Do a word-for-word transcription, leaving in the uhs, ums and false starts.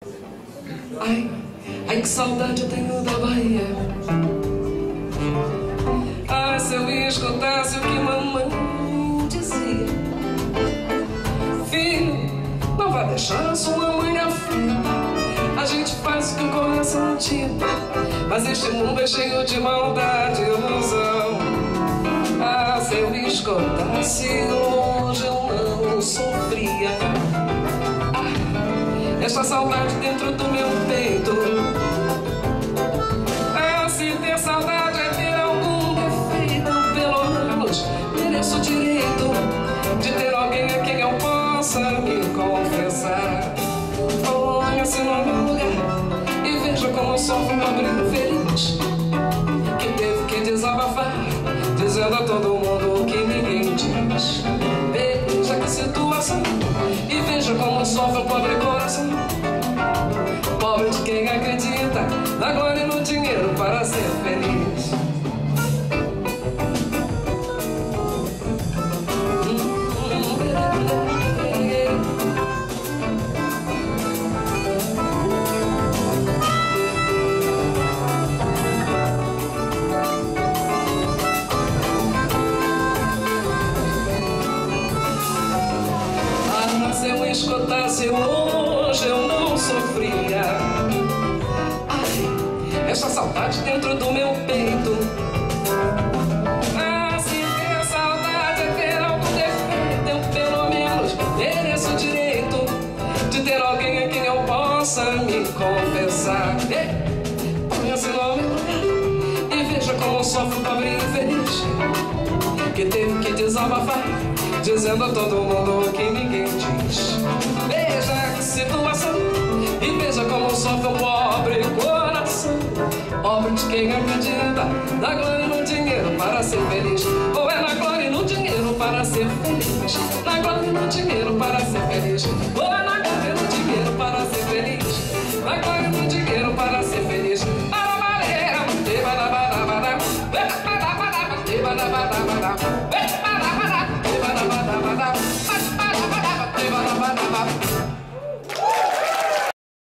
Ai, ai que saudade eu tenho da Bahia. Ah, se eu escutasse o que mamãe dizia: filho, não vai deixar sua mãe aflita. A gente faz o que o coração dita, mas este mundo é cheio de maldade e ilusão. Ah, se eu escutasse hoje eu não sofria. Ah, esta saudade dentro do meu peito. Ah, se ter saudade é ter algum defeito, pelo menos mereço o direito de ter alguém a quem eu possa me confessar. Ponha-se no meu lugar e veja como sofre um pobre infeliz que teve que desabafar, dizendo a todo mundo o que ninguém diz. Veja que situação e veja como sofre um pobre coração, pobre de quem acredita na glória e no dinheiro para ser feliz. Se eu escutasse hoje eu não sofria. Ai, essa saudade dentro do meu peito. Ah, se ter saudade é ter algum defeito, eu pelo menos mereço o direito de ter alguém a quem eu possa me confessar. Ponha-se no meu lugar e veja como sofre o pobre infeliz que teve que desabafar, dizendo a todo mundo o que ninguém diz. Veja que situação e veja como sofre um pobre coração, pobre de quem acredita na glória e no dinheiro para ser feliz. Ou é na glória e no dinheiro para ser feliz, na glória e no dinheiro para ser feliz. Ou é na glória e no dinheiro para ser feliz, na glória e no dinheiro para ser feliz. Ba-da-ba-da-ba-da.